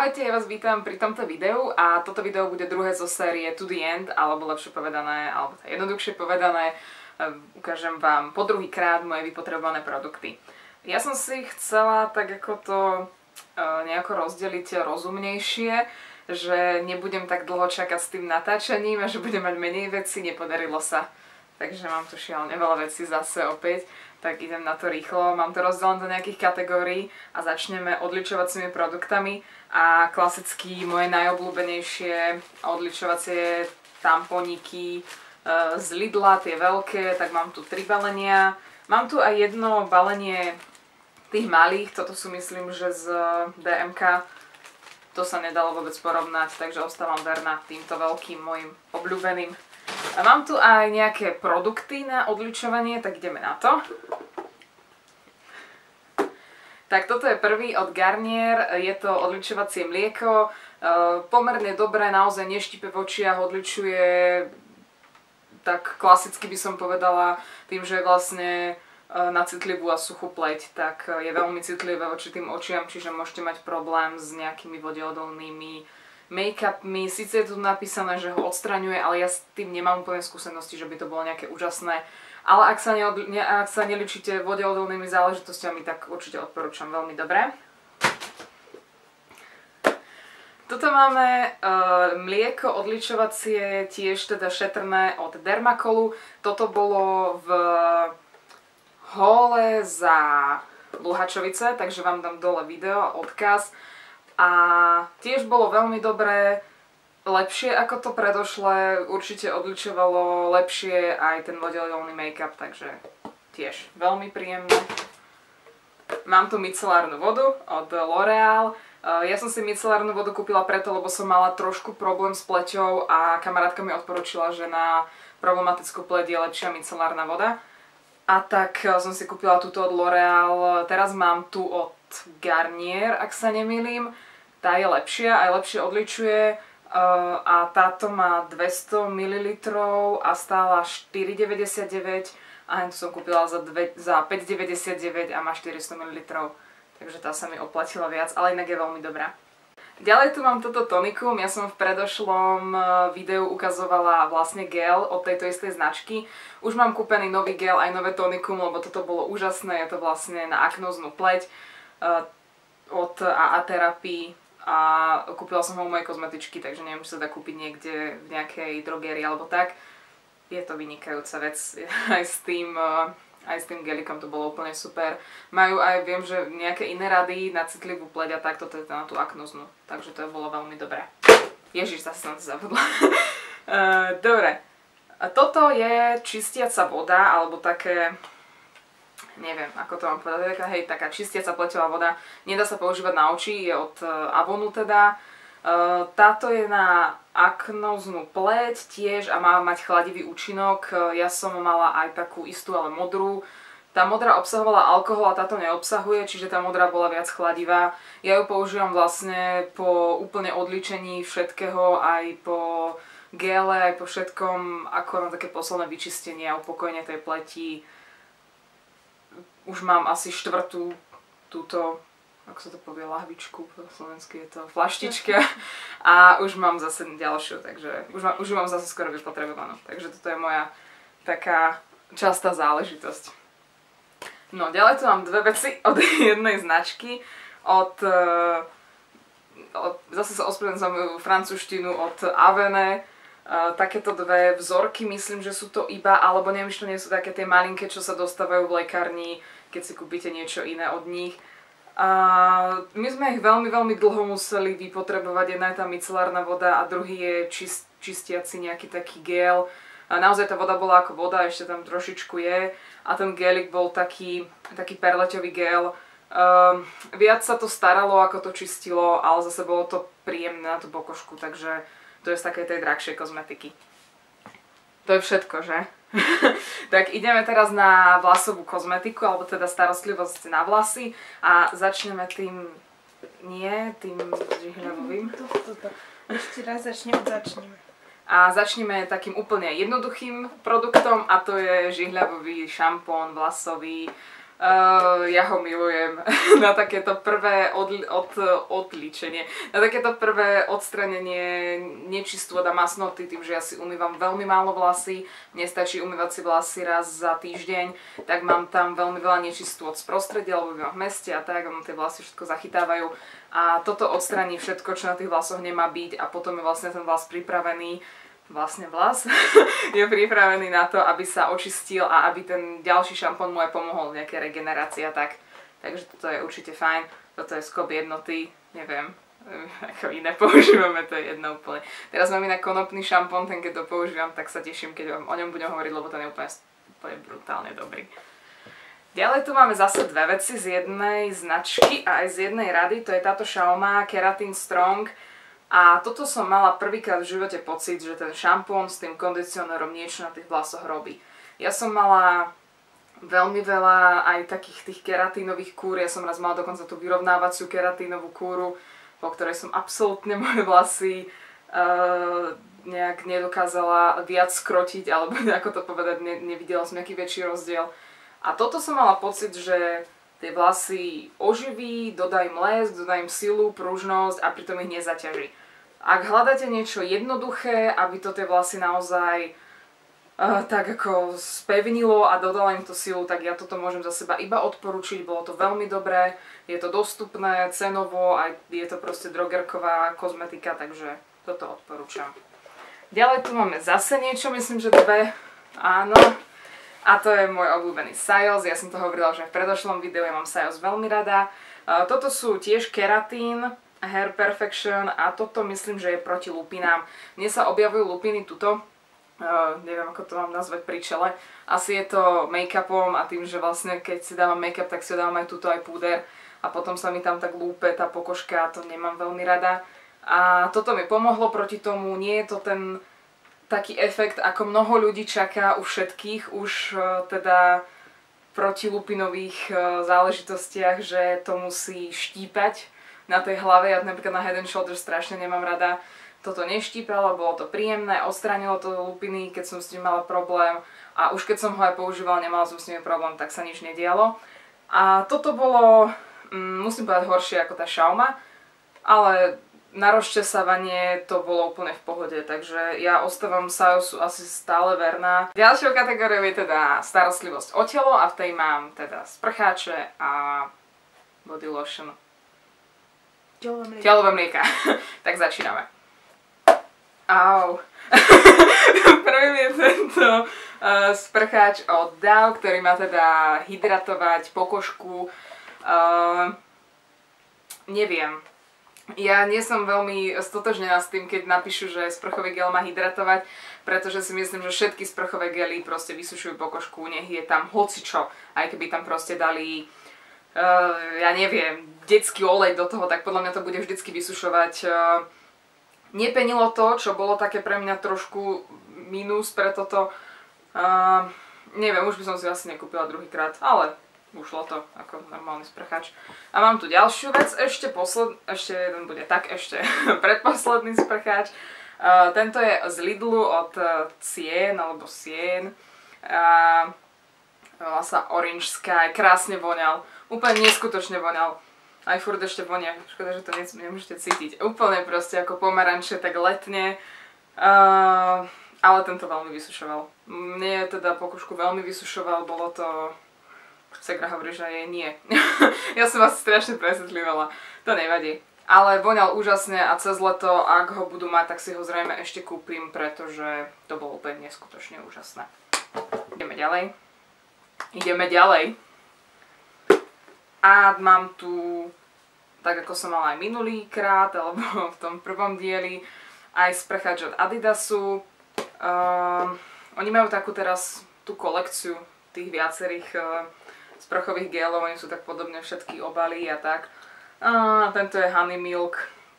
Ahojte, ja vás vítam pri tomto videu a toto video bude druhé zo série To the End, alebo lepšie povedané, alebo jednoduchšie povedané, ukážem vám po druhýkrát moje vypotrebované produkty. Ja som si chcela tak ako to nejako rozdeliť rozumnejšie, že nebudem tak dlho čakať s tým natáčaním a že budem mať menej vecí, nepodarilo sa. Takže mám tu šialene veľa vecí zase opäť, tak idem na to rýchlo. Mám to rozdelené do nejakých kategórií a začneme odličovacími produktami. A klasicky moje najobľúbenejšie odličovacie tamponiky z Lidla, tie veľké, tak mám tu 3 balenia. Mám tu aj jedno balenie tých malých, toto sú myslím, že z DMK. To sa nedalo vôbec porovnať, takže ostávam verná týmto veľkým mojim obľúbeným. A mám tu aj nejaké produkty na odličovanie, tak ideme na to. Tak toto je prvý od Garnier, je to odličovacie mlieko, pomerne dobré, naozaj neštipe v očiach, odličuje tak klasicky by som povedala, tým, že je vlastne na citlivú a suchú pleť, tak je veľmi citlivé voči tým očiam, čiže môžete mať problém s nejakými vodeodolnými make-upmi. Sice je tu napísané, že ho odstraňuje, ale ja s tým nemám úplne skúsenosti, že by to bolo nejaké úžasné. Ale ak sa neličíte vodeodolnými záležitostiami, tak určite odporúčam, veľmi dobré. Tuto máme mlieko odličovacie, tiež teda šetrné od Dermacolu. Toto bolo v hole za Luhačovice, takže vám dám dole video, odkaz. A tiež bolo veľmi dobré, lepšie ako to predošlé, určite odličovalo lepšie aj ten vodeodolný make-up, takže tiež veľmi príjemné. Mám tu micelárnu vodu od L'Oréal. Ja som si micelárnu vodu kúpila preto, lebo som mala trošku problém s pleťou a kamarátka mi odporúčila, že na problematickú pleť je lepšia micelárna voda. A tak som si kúpila túto od L'Oréal. Teraz mám tu od Garnier, ak sa nemýlim. Tá je lepšia, aj lepšie odličuje. A táto má 200 ml a stála 4,99 a tu som kúpila za 5,99 a má 400 ml. Takže tá sa mi oplatila viac, ale inak je veľmi dobrá. Ďalej tu mám toto tonikum, ja som v predošlom videu ukazovala vlastne gel od tejto istej značky. Už mám kúpený nový gel aj nové tonikum, lebo toto bolo úžasné, je to vlastne na aknóznu pleť od AA Therapy. A kúpila som ho u mojej kozmetičky, takže neviem, či sa dá kúpiť niekde v nejakej drogérii alebo tak. Je to vynikajúca vec, aj s tým gelikom to bolo úplne super. Majú aj, viem, že nejaké iné rady na citlivú pleť a tak, toto je na tú aknoznú, takže to bolo veľmi dobré. Ježiš, zase som to zabudla. Dobre, a toto je čistiaca voda, alebo také... Neviem, ako to mám povedať, taká čistiaca pleťová voda, nedá sa používať na oči, je od Avonu teda. Táto je na aknóznu pleť tiež a má mať chladivý účinok. Ja som mala aj takú istú, ale modrú. Tá modrá obsahovala alkohol a táto neobsahuje, čiže tá modrá bola viac chladivá. Ja ju používam vlastne po úplne odličení všetkého, aj po gele, aj po všetkom, ako na také posledné vyčistenie a upokojenie tej pleti. Už mám asi štvrtú túto, ako sa to povie, lahvičku, po slovensky je to flaštička a už mám zase ďalšiu, takže už ju mám zase skoro vypotrebovanú. Takže toto je moja taká častá záležitosť. No, ďalej tu mám dve veci od jednej značky, zase sa ospravedlňujem za moju francúzštinu, od Avene. Takéto dve vzorky, myslím, že sú to iba, alebo neviem, či to nie sú také tie malinké, čo sa dostávajú v lekárni, keď si kúpite niečo iné od nich. A my sme ich veľmi, veľmi dlho museli vypotrebovať. Jedna je tá micelárna voda a druhý je čistiaci nejaký taký gel. A naozaj tá voda bola ako voda, ešte tam trošičku je. A ten gelik bol taký perleťový gel. Viac sa to staralo, ako to čistilo, ale zase bolo to príjemné na tú pokožku, takže to je z takej tej drahšej kozmetiky. To je všetko, že? Tak ideme teraz na vlasovú kozmetiku, alebo teda starostlivosť na vlasy. A začneme tým žihľavovým. Ešte raz začneme. A začneme takým úplne jednoduchým produktom a to je žihľavový šampón vlasový. Ja ho milujem na takéto prvé odličenie, na takéto prvé odstranenie nečistôt a masnoty, tým, že ja si umývam veľmi málo vlasy, nestačí umývať si vlasy raz za týždeň, tak mám tam veľmi veľa nečistôt z prostredia, lebo bývam v meste a tak, tie vlasy všetko zachytávajú a toto odstraní všetko, čo na tých vlasoch nemá byť a potom je vlastne ten vlas pripravený, vlas je pripravený na to, aby sa očistil a aby ten ďalší šampón mu aj pomohol v nejakej regenerácii a tak. Takže toto je určite fajn. Toto je skop jednoty, neviem, ako iné používame, to je jedno úplne. Teraz mám inak konopný šampón, ten keď to používam, tak sa teším, keď vám o ňom budem hovoriť, lebo ten je úplne brutálne dobrý. Ďalej tu máme zase dve veci z jednej značky a aj z jednej rady, to je táto Xiaoma Keratin Strong. A toto som mala prvýkrát v živote pocit, že ten šampón s tým kondicionérom niečo na tých vlasoch robí. Ja som mala veľmi veľa aj takých tých keratínových kúr, ja som raz mala dokonca tú vyrovnávaciu keratínovú kúru, po ktorej som absolútne moje vlasy nejak nedokázala viac skrotiť, alebo ako to povedať, nevidela som nejaký väčší rozdiel. A toto som mala pocit, že tie vlasy oživí, dodá im lesk, dodá im silu, pružnosť a pritom ich nezaťaží. Ak hľadáte niečo jednoduché, aby to tie vlasy naozaj tak ako spevnilo a dodala im to silu, tak ja toto môžem za seba iba odporučiť, bolo to veľmi dobré, je to dostupné cenovo, aj je to proste drogerková kozmetika, takže toto odporúčam. Ďalej tu máme zase niečo, myslím, že dve, áno, a to je môj obľúbený Syoss, ja som to hovorila, že v predošlom videu ja mám Syoss veľmi rada. Toto sú tiež keratín, Hair Perfection a toto myslím, že je proti lupinám. Mne sa objavujú lupiny tuto, neviem ako to mám nazvať pri čele. Asi je to make-upom a tým, že vlastne keď si dávam make-up, tak si dávam aj tuto aj púder a potom sa mi tam tak lúpe tá pokožka a to nemám veľmi rada. A toto mi pomohlo proti tomu, nie je to ten taký efekt, ako mnoho ľudí čaká u všetkých, už teda proti lupinových záležitostiach, že to musí štípať na tej hlave. Ja napríklad na Head & Shoulders strašne nemám rada. Toto neštípalo, bolo to príjemné, odstránilo to lupiny, keď som s tým mala problém a už keď som ho aj používala, nemala som s tým problém, tak sa nič nedialo. A toto bolo, musím povedať, horšie ako tá Xiaoma, ale na rozčesávanie to bolo úplne v pohode, takže ja ostávam Syossu asi stále verná. Ďalšou kategóriou je teda starostlivosť o telo a v tej mám teda sprcháče a body lotion. Telové mlieka. Tak začíname. Au. Prvým je tento sprcháč od Dove, ktorý má teda hydratovať pokožku. Neviem. Ja nie som veľmi stotožnená s tým, keď napíšu, že sprchový gel má hydratovať, pretože si myslím, že všetky sprchové gely proste vysušujú pokožku, nech je tam hocičo. Aj keby tam proste dali ja neviem, detský olej do toho, tak podľa mňa to bude vždycky vysušovať. Nepenilo to, čo bolo také pre mňa trošku mínus pre toto. Neviem, už by som si asi nekúpila druhýkrát, ale ušlo to ako normálny sprcháč. A mám tu ďalšiu vec, ešte jeden bude tak, ešte predposledný sprcháč. Tento je z Lidlu od Cien, alebo Sien. Volá sa Orange Sky, krásne voňal. Úplne neskutočne voňal. Aj furt ešte vonia. Škoda, že to nemôžete cítiť. Úplne proste ako pomaranče, tak letne. Ale tento veľmi vysušoval. Mne teda pokožku veľmi vysušoval, bolo to... Segra hovorí, že jej nie. Ja som vás strašne presvetľovala. To nevadí. Ale voňal úžasne a cez leto, ak ho budú mať, tak si ho zrejme ešte kúpim, pretože to bolo úplne neskutočne úžasné. Ideme ďalej. A mám tu, tak ako som mala aj minulý krát, alebo v tom prvom dieli, aj sprcháč od Adidasu. Oni majú takú teraz tú kolekciu tých viacerých sprchových gelov, oni sú tak podobne všetky obaly a tak. Tento je Honey Milk.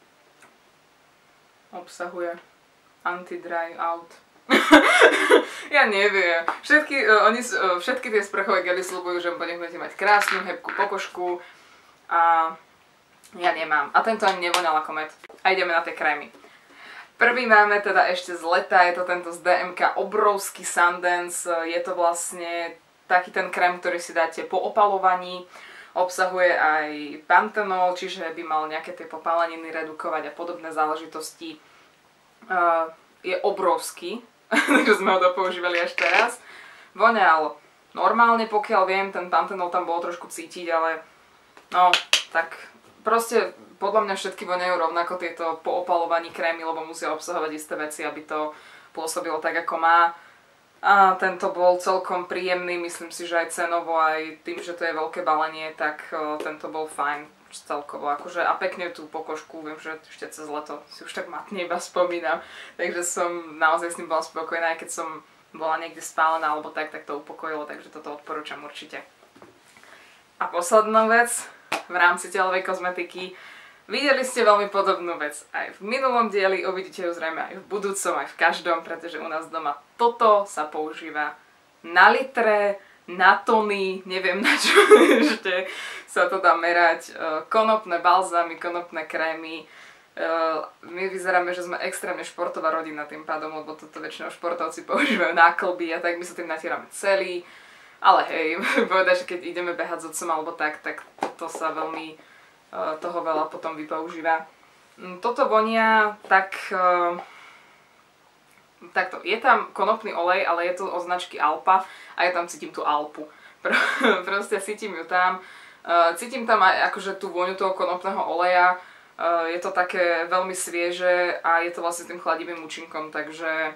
Obsahuje Anti-Dry Out. Ja neviem. Všetky tie sprchové gely sľubujú, že budete mať krásnu, hebkú pokožku. A ja nemám. A tento ani nevoňal ako med. A ideme na tie krémy. Prvý máme teda ešte z leta, je to tento z DMK obrovský Sundance. Je to vlastne taký ten krém, ktorý si dáte po opalovaní. Obsahuje aj pantenol, čiže by mal nejaké tie popáleniny redukovať a podobné záležitosti. Je obrovský, takže sme ho dopoužívali až teraz. Voňal normálne, pokiaľ viem, ten pantenol tam bolo trošku cítiť, ale no, tak proste podľa mňa všetky voňajú rovnako tieto po opalovaní krémy, lebo musia obsahovať isté veci, aby to pôsobilo tak, ako má. A tento bol celkom príjemný, myslím si, že aj cenovo, aj tým, že to je veľké balenie, tak tento bol fajn celkovo. Akože, a pekne tú pokožku, viem, že ešte cez leto si už tak matne iba spomínam, takže som naozaj s ním bola spokojná, aj keď som bola niekde spálená alebo tak to upokojilo, takže toto odporúčam určite. A posledná vec v rámci telovej kozmetiky. Videli ste veľmi podobnú vec aj v minulom dieli, uvidíte ju zrejme aj v budúcom, aj v každom, pretože u nás doma toto sa používa na litre, na tony, neviem na čo ešte sa to dá merať. Konopné balzámy, konopné krémy. My vyzeráme, že sme extrémne športová rodina tým pádom, lebo toto väčšinou športovci používajú na klby a tak my sa tým natierame celý. Ale hej, povedať, že keď ideme behať s otcom alebo tak toto sa veľmi toho veľa potom vypoužíva. Toto vonia takto. Je tam konopný olej, ale je to od značky Alpa a ja tam cítim tú Alpu. Proste cítim ju tam. Cítim tam aj akože tú vôňu toho konopného oleja. Je to také veľmi svieže a je to vlastne tým chladivým účinkom, takže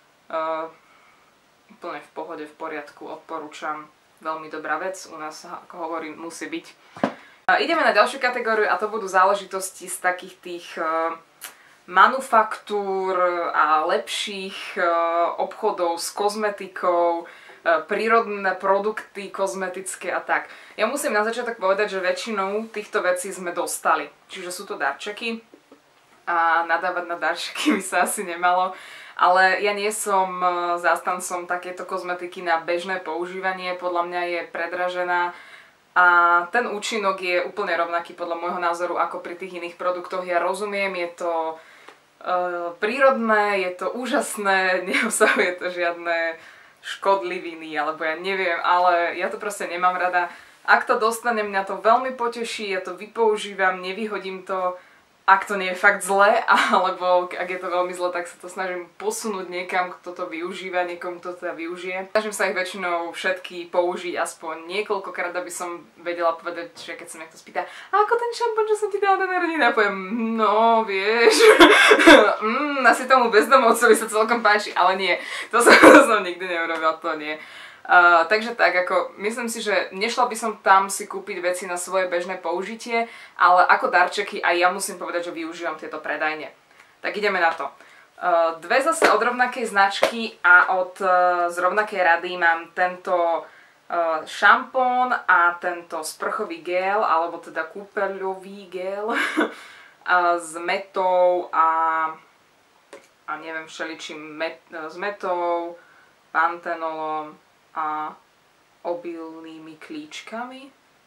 úplne v pohode, v poriadku, odporúčam. Veľmi dobrá vec, u nás, ako hovorím, musí byť. Ideme na ďalšiu kategóriu a to budú záležitosti z takých tých manufaktúr a lepších obchodov s kozmetikou, prírodné produkty kozmetické a tak. Ja musím na začiatok povedať, že väčšinou týchto vecí sme dostali. Čiže sú to darčeky a nadávať na darčeky by sa asi nemalo. Ale ja nie som zástancom takéto kozmetiky na bežné používanie, podľa mňa je predražená. A ten účinok je úplne rovnaký podľa môjho názoru ako pri tých iných produktoch. Ja rozumiem, je to prírodné, je to úžasné, neobsahuje to žiadne škodliviny, alebo ja neviem, ale ja to proste nemám rada. Ak to dostanem, mňa to veľmi poteší, ja to vypoužívam, nevyhodím to, ak to nie je fakt zlé, alebo ak je to veľmi zlé, tak sa to snažím posunúť niekam, kto to využíva, niekomu to teda využije. Snažím sa ich väčšinou všetky použiť aspoň niekoľkokrát, aby som vedela povedať, že keď sa niekto spýta, a ako ten šampón, čo som ti dala na narodeniny, ja poviem, no vieš, asi tomu bezdomovcovi sa celkom páči, ale nie, to som nikdy neurobila, to nie. Takže tak, ako myslím si, že nešla by som tam si kúpiť veci na svoje bežné použitie, ale ako darčeky aj ja musím povedať, že využívam tieto predajne. Tak ideme na to. Dve zase od rovnakej značky a z rovnakej rady mám tento šampón a tento sprchový gel, alebo teda kúpeľový gel s metou a neviem všeličím, s metou, pantenolom a obilnými klíčkami.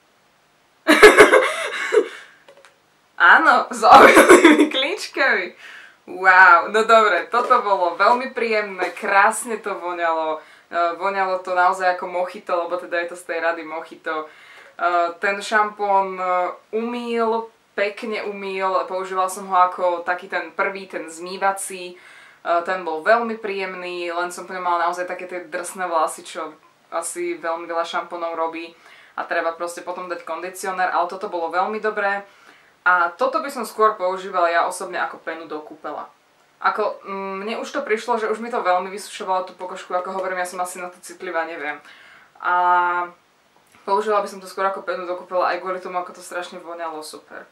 Áno, s obilnými klíčkami. Wow, no dobre, toto bolo veľmi príjemné, krásne to voňalo. Voňalo to naozaj ako mojito, lebo teda je to z tej rady mojito. Ten šampón pekne umýl, používal som ho ako taký ten prvý, ten zmývací. Ten bol veľmi príjemný, len som po ňom mala naozaj také tie drsné vlasy, čo asi veľmi veľa šampónov robí a treba proste potom dať kondicionér, ale toto bolo veľmi dobré a toto by som skôr používala ja osobne ako penu do kúpela. Ako, mne už to prišlo, že už mi to veľmi vysušovalo tú pokožku, ako hovorím, ja som asi na to citlivá, neviem. A používala by som to skôr ako penu do kúpela aj kvôli tomu, ako to strašne voňalo, super.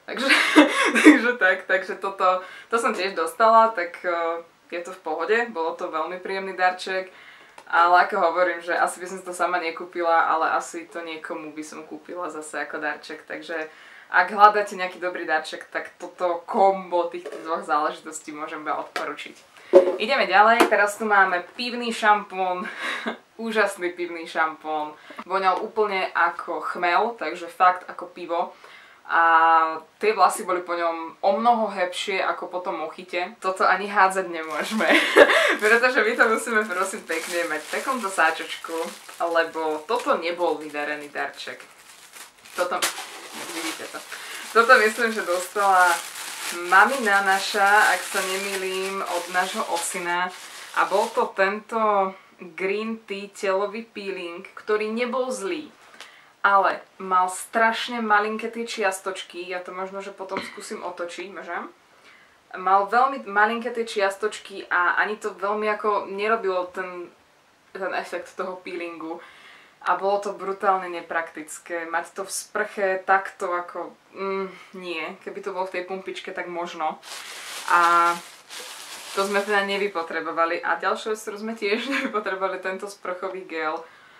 Takže toto som tiež dostala, tak je to v pohode, bolo to veľmi príjemný darček, ale ako hovorím, že asi by som si to sama nekúpila, ale asi to niekomu by som kúpila zase ako darček, takže ak hľadáte nejaký dobrý darček, tak toto kombo týchto dvoch záležitostí môžem iba odporučiť. Ideme ďalej, teraz tu máme pivný šampón, úžasný pivný šampón, voňal úplne ako chmel, takže fakt ako pivo. a tie vlasy boli po ňom o mnoho hebšie ako po tom mochyte. Toto ani hádzať nemôžeme, pretože my to musíme prosím pekne mať v takomto sáčočku, lebo toto nebol vydarený darček. Toto, vidíte to. Toto myslím, že dostala mamina naša, ak sa nemýlim, od nášho ocina. A bol to tento Green Tea telový peeling, ktorý nebol zlý. Ale mal strašne malinké tie čiastočky, ja to možno, že potom skúsim otočiť, môžem? Mal veľmi malinké tie čiastočky a ani to veľmi ako nerobilo ten efekt toho peelingu. A bolo to brutálne nepraktické. Mať to v sprche takto ako... nie. Keby to bolo v tej pumpičke, tak možno. A to sme teda nevypotrebovali. A ďalšia vec, ktorú sme tiež nevypotrebovali, tento sprchový gel.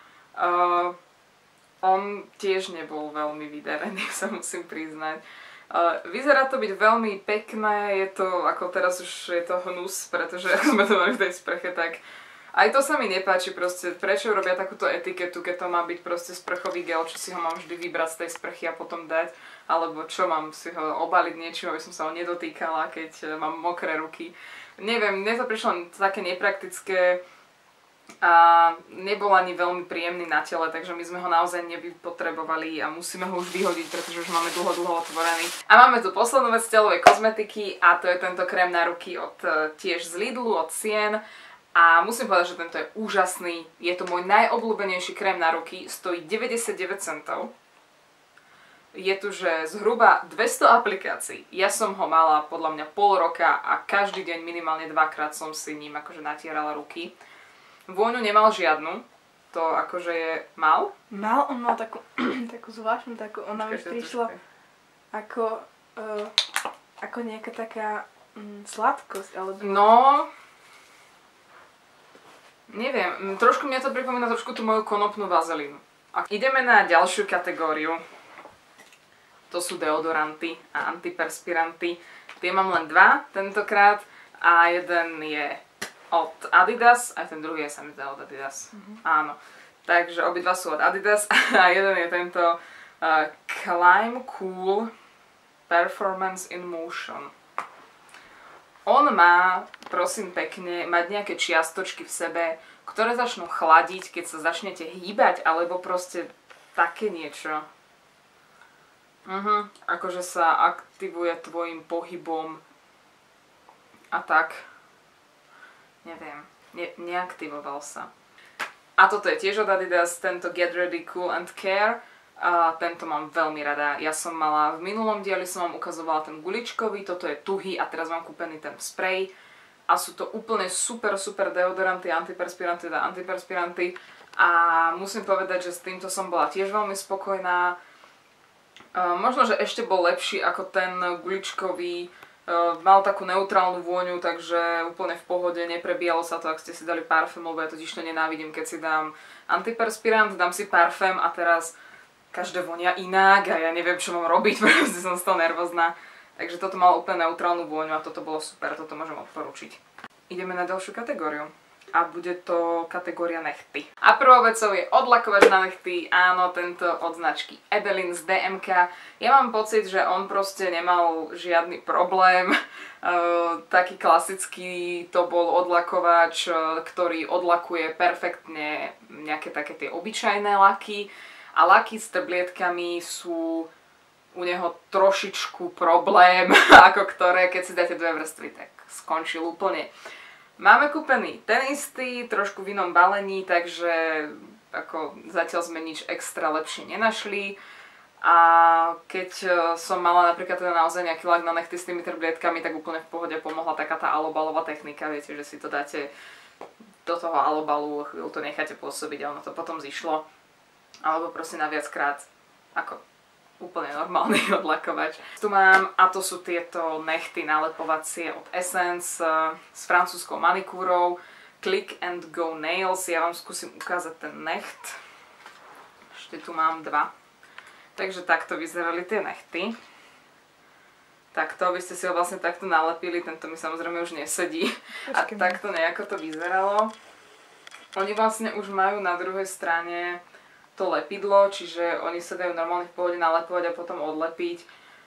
On tiež nebol veľmi vydarený, sa musím priznať. Vyzerá to byť veľmi pekné. Je to, ako teraz už je to hnus, pretože ako sme to mali v tej sprche, tak... Aj to sa mi nepáči proste, prečo robia takúto etiketu, keď to má byť proste sprchový gel, čo si ho mám vždy vybrať z tej sprchy a potom dať, alebo čo mám si ho obaliť niečím, aby som sa ho nedotýkala, keď mám mokré ruky. Neviem, mne to prišlo také nepraktické a nebol ani veľmi príjemný na tele, takže my sme ho naozaj nevypotrebovali a musíme ho už vyhodiť, pretože už máme dlho otvorený. A máme tu poslednú vec z telovej kozmetiky a to je tento krém na ruky od tiež z Lidlu, od Sien. A musím povedať, že tento je úžasný. Je to môj najobľúbenejší krém na ruky. Stojí 99 centov. Je tu, že zhruba 200 aplikácií. Ja som ho mala podľa mňa pol roka a každý deň minimálne dvakrát som si ním akože natierala ruky. Vôňu nemal žiadnu. To akože je... Mal? Mal, on mal takú zvláštnu, ona mi prišla ako nejaká taká sladkosť, alebo... No... Neviem, trošku mňa to pripomína trošku tú moju konopnú vazelínu. A ideme na ďalšiu kategóriu. To sú deodoranty a antiperspiranty. Tie mám len dva tentokrát a jeden je od Adidas a ten druhý je sa mi zdá od Adidas. Áno. Takže obidva sú od Adidas a jeden je tento Climb Cool Performance in Motion. On má, prosím pekne, mať nejaké čiastočky v sebe, ktoré začnú chladiť, keď sa začnete hýbať, alebo proste také niečo. Akože sa aktivuje tvojim pohybom a tak. Neviem, neaktivoval sa. A toto je tiež od Adidas, tento Get Ready Cool and Care. A tento mám veľmi rada. Ja som mala, v minulom dieli som vám ukazovala ten guličkový, toto je tuhý a teraz mám kúpený ten sprej. A sú to úplne super deodoranty, antiperspiranty. A musím povedať, že s týmto som bola tiež veľmi spokojná. Možno, že ešte bol lepší ako ten guličkový. Mal takú neutrálnu vôňu, takže úplne v pohode, neprebíjalo sa to, ak ste si dali parfém, lebo ja totiž to nenávidím, keď si dám antiperspirant, dám si parfém a teraz každé vonia inak a ja neviem, čo mám robiť, pretože som z toho nervózna. Takže toto malo úplne neutrálnu vôňu a toto bolo super, toto môžem odporučiť. Ideme na ďalšiu kategóriu. A bude to kategória nechty. A prvou vecou je odlakovač na nechty, áno, tento od značky Ebelin z DMK. Ja mám pocit, že on proste nemal žiadny problém. Taký klasický to bol odlakovač, ktorý odlakuje perfektne nejaké také tie obyčajné laky. A laky s tablietkami sú u neho trošičku problém, ako ktoré, keď si dáte dve vrstvy, tak skončil úplne. Máme kúpený ten istý, trošku v inom balení, takže ako zatiaľ sme nič extra lepšie nenašli. A keď som mala napríklad teda naozaj nejaký lak na nechty s tými tablietkami, tak úplne v pohode pomohla taká tá alobalová technika, viete, že si to dáte do toho alobalu, chvíľu to necháte pôsobiť a ono to potom zišlo. Alebo proste na viackrát ako úplne normálny odlakovač. Tu mám, a to sú tieto nechty nalepovacie od Essence s francúzskou manikúrou Click and Go Nails. Ja vám skúsim ukázať ten necht. Ešte tu mám dva. Takže takto vyzerali tie nechty. Takto, by ste si ho vlastne takto nalepili, tento mi samozrejme už nesedí. A takto nejako to vyzeralo. Oni vlastne už majú na druhej strane to lepidlo, čiže oni sa dajú normálne v pohode nalepovať a potom odlepiť.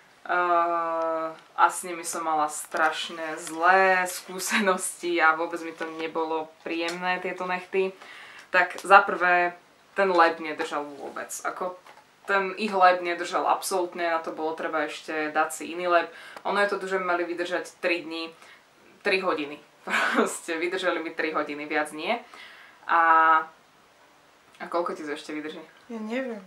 A s nimi som mala strašne zlé skúsenosti a vôbec mi to nebolo príjemné, tieto nechty. Tak za prvé, ten lep nedržal vôbec. Ako ten ich lep nedržal absolútne, na to bolo treba ešte dať si iný lep. Ono je to, že mali vydržať 3 dní, 3 hodiny. Proste vydržali mi 3 hodiny, viac nie. A koľko ti to ešte vydrží? Ja neviem.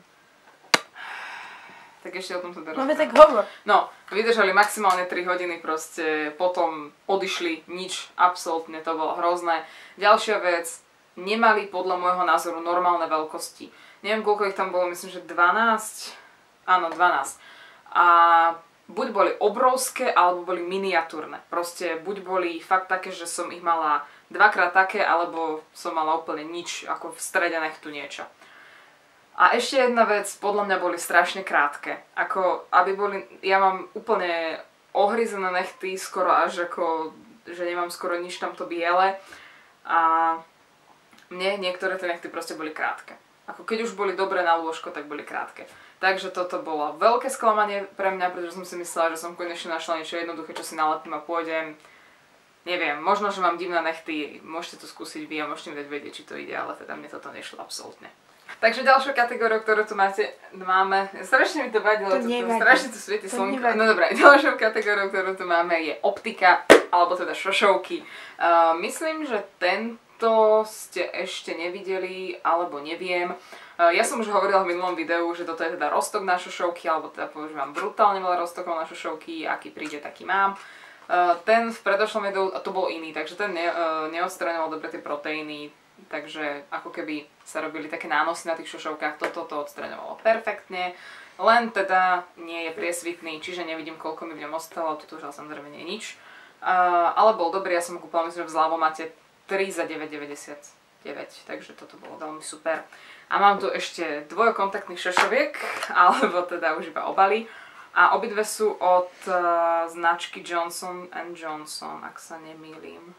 Tak ešte o tom sa No tak hovor. No, vydržali maximálne 3 hodiny, proste potom odišli, nič, absolútne, to bolo hrozné. Ďalšia vec, nemali podľa môjho názoru normálne veľkosti. Neviem, koľko ich tam bolo, myslím, že 12. Áno, 12. A buď boli obrovské, alebo boli miniatúrne. Proste buď boli fakt také, že som ich mala dvakrát také, alebo som mala úplne nič, ako v strede nechtu niečo. A ešte jedna vec, podľa mňa boli strašne krátke. Ako, aby boli, ja mám úplne ohryzené nechty, skoro až ako, že nemám skoro nič tamto biele. A mne niektoré tie nechty proste boli krátke. Ako keď už boli dobré na lôžko, tak boli krátke. Takže toto bolo veľké sklamanie pre mňa, pretože som si myslela, že som konečne našla niečo jednoduché, čo si nalepím a pôjdem. Neviem, možno, že mám divné nechty, môžete to skúsiť vy a môžete mi dať vedieť, či to ide, ale teda mne toto nešlo absolútne. Takže ďalšiu kategóriu, ktorú tu máme, strašne mi to vadilo, strašne tu svieti slnko. No dobré, ďalšou kategóriou, ktorú tu máme, je optika, alebo teda šošovky. Myslím, že tento ste ešte nevideli, alebo neviem. Ja som už hovorila v minulom videu, že toto je teda roztok na šošovky, alebo teda používam brutálne veľa roztokov na šošovky, aký príde, taký mám. Ten v predošlom videu, to bol iný, takže ten neodstraňoval dobre tie proteíny, takže ako keby sa robili také nánosy na tých šošovkách, toto to odstraňovalo perfektne, len teda nie je priesvitný, čiže nevidím, koľko mi v ňom ostalo, toto už samozrejme nie je nič. Ale bol dobrý, ja som ho kúpala, myslím, že v Zľavomate 3 za 9,99, takže toto bolo veľmi super. A mám tu ešte dvojokontaktných šošoviek, alebo teda už iba obaly. A obidve sú od značky Johnson & Johnson, ak sa nemýlim.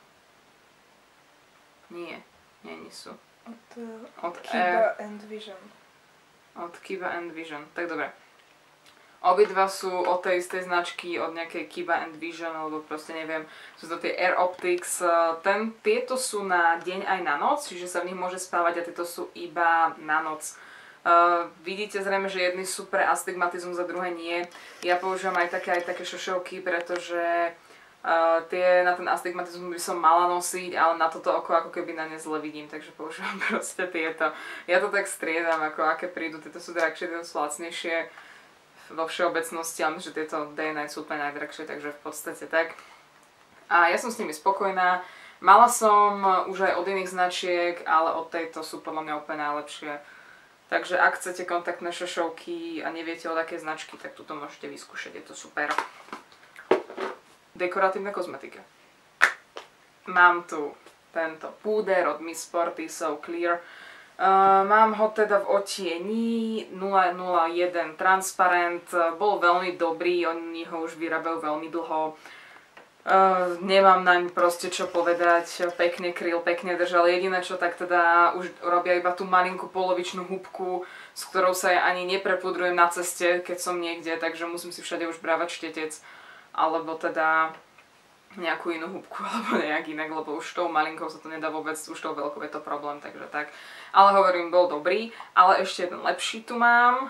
Nie sú. Od Kiba and Vision. Od Kiba and Vision, tak dobre. Obidva sú od tej istej značky, od nejakej Kiba and Vision, alebo proste neviem, sú to tie Air Optics. Tieto sú na deň aj na noc, čiže sa v nich môže spávať a tieto sú iba na noc. Vidíte zrejme, že jedny sú pre astigmatizmus a druhé nie. Ja používam aj také šošovky, pretože tie na ten astigmatizmus by som mala nosiť, ale na toto oko ako keby na ne zle vidím, takže používam proste tieto. Ja to tak striedam, ako aké prídu, tieto sú drahšie, tieto sú lacnejšie vo všeobecnosti, ale že tieto day night sú úplne najdrahšie, takže v podstate tak. A ja som s nimi spokojná. Mala som už aj od iných značiek, ale od tejto sú podľa mňa úplne najlepšie. Takže ak chcete kontaktné šošovky a neviete od akej značky, tak tuto môžete vyskúšať, je to super. Dekoratívna kozmetika. Mám tu tento púder od Miss Sporty So Clear. Mám ho teda v odtieni 001 transparent. Bol veľmi dobrý, oni ho už vyrábajú veľmi dlho. Nemám naň proste čo povedať, pekne kryl, pekne držal. Jediné čo, tak teda už robia iba tú malinkú polovičnú húbku, s ktorou sa ja ani neprepudrujem na ceste, keď som niekde, takže musím si všade už brávať štetec. Alebo teda nejakú inú húbku, alebo nejak inak, lebo už tou malinkou sa to nedá vôbec, už tou veľkou je to problém, takže tak. Ale hovorím, bol dobrý, ale ešte jeden lepší tu mám.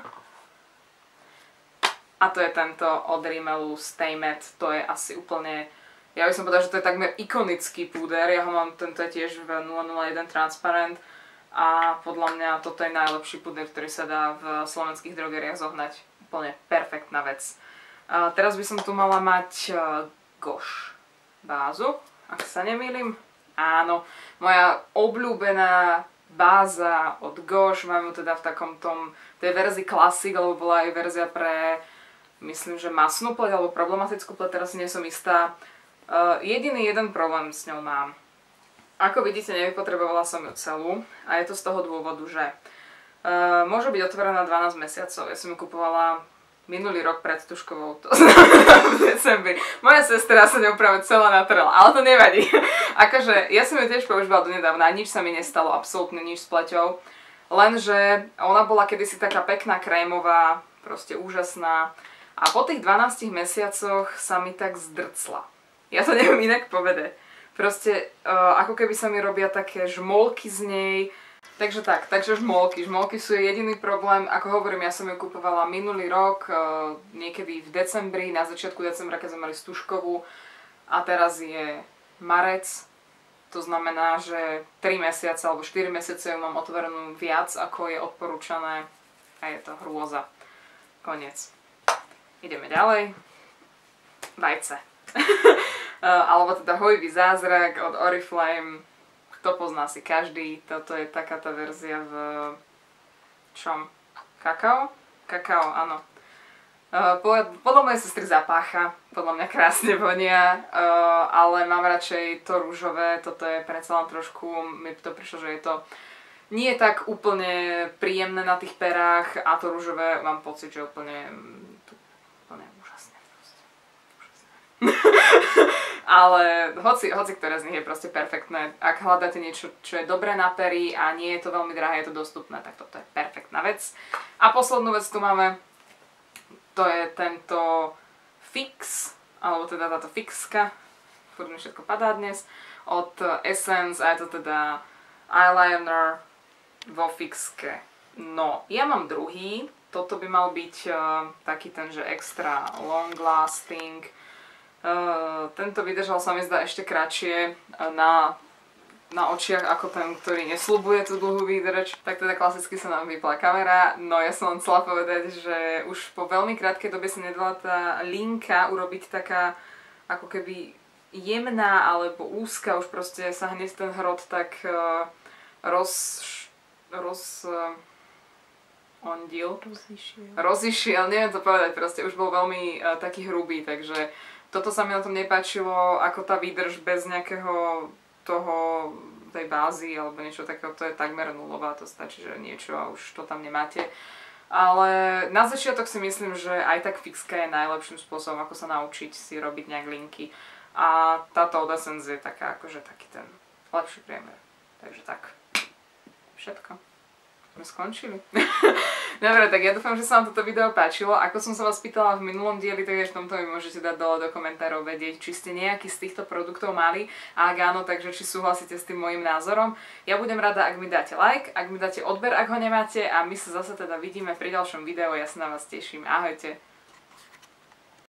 A to je tento od Rimmelu Stay Matte, to je asi úplne, ja by som povedala, že to je takmer ikonický púder, ja ho mám, tento je tiež v 001 transparent a podľa mňa toto je najlepší púder, ktorý sa dá v slovenských drogeriách zohnať. Úplne perfektná vec. Teraz by som tu mala mať Gosh bázu, ak sa nemýlim. Áno, moja obľúbená báza od Gosh, mám ju teda v takom tom, tej verzii Classic, alebo bola aj verzia pre, myslím, že masnú pleť, alebo problematickú pleť, teraz si nie som istá. Jediný jeden problém s ňou mám. Ako vidíte, nevypotrebovala som ju celú a je to z toho dôvodu, že môže byť otvorená 12 mesiacov. Ja som ju kupovala minulý rok pred tuškovou, to znamená v decembri. Moja sestra sa ňou práve celá natrela, ale to nevadí. Akože, ja som ju tiež používala donedávna a nič sa mi nestalo, absolútne nič s pleťou. Lenže ona bola kedysi taká pekná krémová, proste úžasná. A po tých 12 mesiacoch sa mi tak zdrcla. Ja to neviem inak povedať. Proste ako keby sa mi robia také žmolky z nej. Takže žmolky. Žmolky sú jediný problém. Ako hovorím, ja som ju kupovala minulý rok, niekedy v decembri, na začiatku decembra, keď sme mali stužkovú. A teraz je marec. To znamená, že 3 mesiace alebo 4 mesiace ju mám otvorenú viac, ako je odporúčané. A je to hrôza. Koniec. Ideme ďalej. Vajce. Alebo teda hojivý zázrak od Oriflame. Kto pozná si každý. Toto je taká tá verzia v čom? Kakao? Kakao, áno. Podľa mojej sestry zapácha, podľa mňa krásne vonia, ale mám radšej to rúžové, toto je predsa len trošku, mi to prišlo, že je to nie je tak úplne príjemné na tých perách a to rúžové mám pocit, že úplne úžasné. Ale hoci ktoré z nich je proste perfektné. Ak hľadáte niečo, čo je dobré na pery a nie je to veľmi drahé, je to dostupné, tak toto je perfektná vec. A poslednú vec tu máme. To je tento fix, alebo teda táto fixka, furt mi všetko padá dnes, od Essence a je to teda eyeliner vo fixke. No, ja mám druhý, toto by mal byť taký ten, že extra long lasting. Tento vydržal sa mi zdá ešte kratšie na očiach ako ten, ktorý nesľubuje tú dlhú výdrž. Tak teda klasicky sa nám vypla kamera, no ja som len chcela povedať, že už po veľmi krátkej dobe sa nedala tá linka urobiť taká ako keby jemná alebo úzka, už proste sa hneď ten hrot tak rozišiel, neviem to povedať, proste už bol veľmi taký hrubý, takže toto sa mi na tom nepáčilo, ako tá výdrž bez nejakého tej bázy alebo niečo takého, to je takmer nulová, to stačí, že niečo a už to tam nemáte. Ale na začiatok si myslím, že aj tak fixka je najlepším spôsobom, ako sa naučiť si robiť nejak linky. A táto od Essence je taká, akože taký ten lepší priemer. Takže tak, všetko. Sme skončili. Dobre, tak ja dúfam, že sa vám toto video páčilo. Ako som sa vás pýtala v minulom dieli, tak aj v tomto mi môžete dať dole do komentárov vedieť, či ste nejaký z týchto produktov mali. A ak áno, takže či súhlasíte s tým môjim názorom. Ja budem rada, ak mi dáte like, ak mi dáte odber, ak ho nemáte. A my sa zase teda vidíme pri ďalšom videu. Ja sa na vás teším. Ahojte.